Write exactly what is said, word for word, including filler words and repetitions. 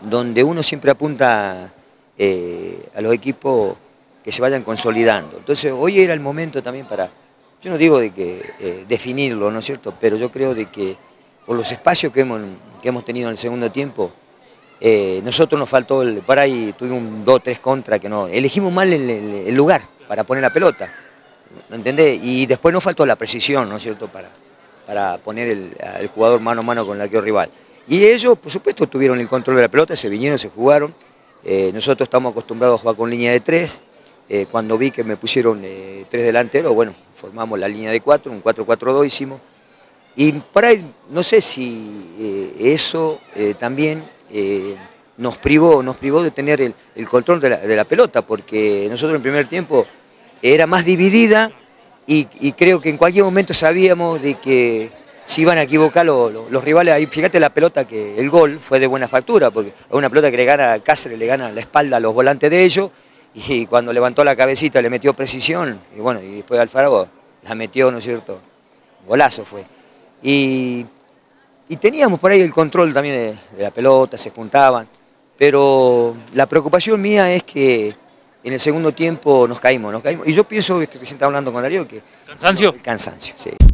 donde uno siempre apunta eh, a los equipos que se vayan consolidando. Entonces hoy era el momento también para, yo no digo de que eh, definirlo, ¿no es cierto? Pero yo creo de que por los espacios que hemos, que hemos tenido en el segundo tiempo, eh, nosotros nos faltó, el, para ahí tuvimos un dos tres contra que no, elegimos mal el, el, el lugar para poner la pelota, ¿me entendés? Y después nos faltó la precisión, ¿no es cierto? Para, para poner el, el jugador mano a mano con el arquero rival. Y ellos, por supuesto, tuvieron el control de la pelota, se vinieron, se jugaron. Eh, nosotros estamos acostumbrados a jugar con línea de tres. Eh, cuando vi que me pusieron eh, tres delanteros, bueno, formamos la línea de cuatro, un cuatro cuatro dos hicimos. Y por ahí, no sé si eh, eso eh, también eh, nos privó, nos privó de tener el, el control de la, de la pelota, porque nosotros en el primer tiempo era más dividida y, y creo que en cualquier momento sabíamos de que se iban a equivocar los, los, los rivales. Ahí fíjate la pelota, que el gol fue de buena factura, porque es una pelota que le gana a Cáceres, le gana la espalda a los volantes de ellos, y cuando levantó la cabecita le metió precisión, y bueno, y después Alfaro la metió, ¿no es cierto? Golazo fue. Y, y teníamos por ahí el control también de, de la pelota, se juntaban, pero la preocupación mía es que en el segundo tiempo nos caímos, nos caímos. Y yo pienso, que recién estaba hablando con Darío, que... ¿Cansancio? El cansancio, sí.